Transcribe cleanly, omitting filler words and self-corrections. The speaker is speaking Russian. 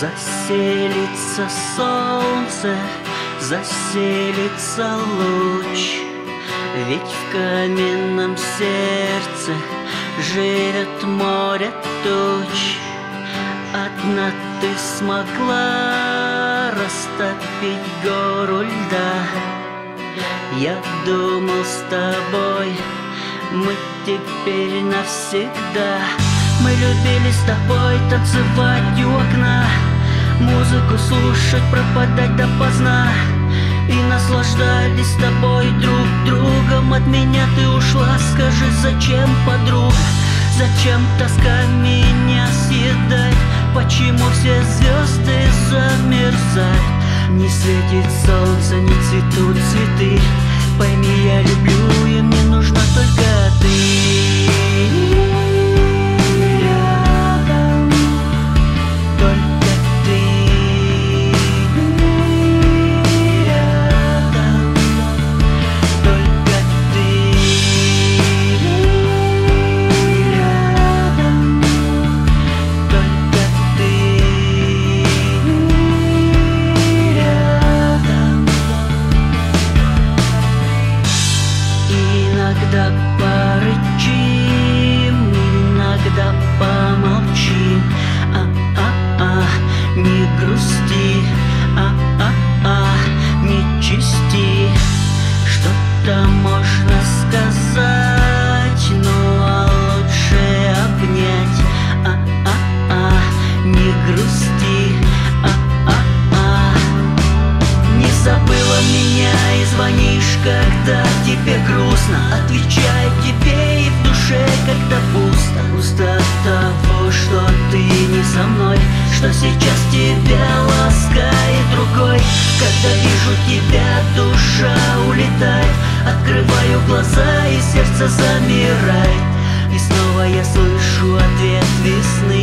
Заселится солнце, заселится луч, ведь в каменном сердце живет море туч. Одна ты смогла растопить гору льда. Я думал, с тобой мы теперь навсегда. Мы любили с тобой танцевать у окна, музыку слушать, пропадать допоздна, и наслаждались с тобой друг другом. От меня ты ушла, скажи, зачем, подруга? Зачем тоска меня съедает? Почему все звезды замерзают? Не светит солнце, не цветут цветы. Пойми, я люблю, и мне нужна только ты. Иногда порычим, иногда помолчим. Не грусти, не чисти. Что-то можно сказать, ну а лучше обнять. Не грусти, не забыла меня и звонишь, когда тебе грустно. Отвечаю тебе, и в душе как-то пусто. Пусто от того, что ты не со мной, что сейчас тебя ласкает другой. Когда вижу тебя, душа улетает. Открываю глаза, и сердце замирает. И снова я слышу ответ весны.